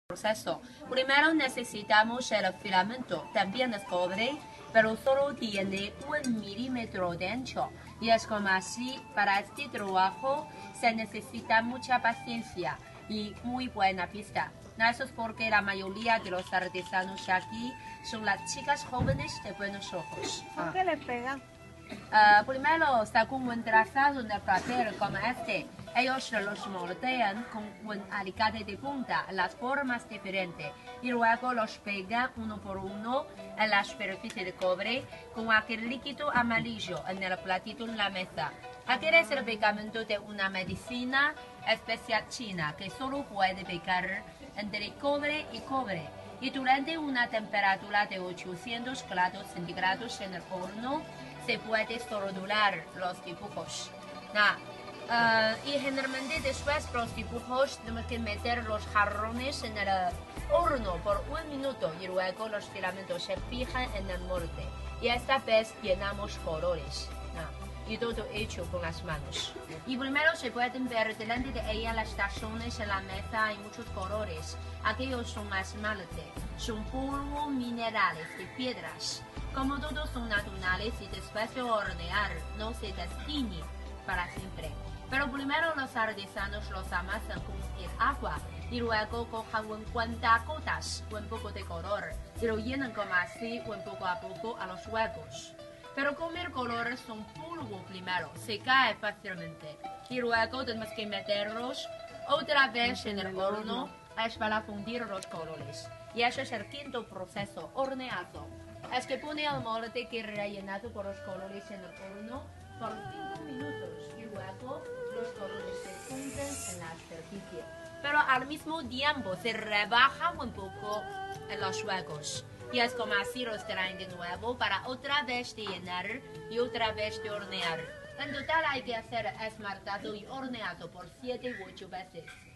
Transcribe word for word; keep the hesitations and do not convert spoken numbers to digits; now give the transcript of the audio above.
proceso. Primero necesitamos el filamento, también es cobre, pero solo tiene un milímetro de ancho. Y es como así, para este trabajo se necesita mucha paciencia y muy buena vista. Eso es porque la mayoría de los artesanos aquí son las chicas jóvenes de buenos ojos. ¿Por qué le pegan? Uh, primero, según un trazado de papel como este, ellos los moldean con un alicate de punta, las formas diferentes, y luego los pegan uno por uno en la superficie de cobre con aquel líquido amarillo en el platito en la mesa. Aquel es el pegamento de una medicina especial china que solo puede pegar entre cobre y cobre. Y durante una temperatura de ochocientos grados centígrados en el horno, se puede sordular los dibujos. Nah, uh, y generalmente después los dibujos tenemos que meter los jarrones en el horno por un minuto y luego los filamentos se fijan en el molde. Y esta vez llenamos colores. Nah, y todo hecho con las manos. Y primero se pueden ver delante de ella las tazones en la mesa, hay muchos colores. Aquellos son esmalte, son polvo minerales de piedras. Como todos son naturales y después de hornear no se destiñen para siempre. Pero primero los artesanos los amasan con el agua y luego cojan un cuantas gotas, un poco de color y lo llenan como así un poco a poco a los huecos. Pero como el color son polvo primero, se cae fácilmente y luego tenemos que meterlos otra vez en el horno es para fundir los colores. Y ese es el quinto proceso, horneado. Es que pone el molde que rellenado por los colores en el horno por cinco minutos y luego los colores se funden en la superficie. Pero al mismo tiempo se rebaja un poco en los huecos. Y es como así los traen de nuevo para otra vez de llenar y otra vez de hornear. En total hay que hacer esmaltado y horneado por siete u ocho veces.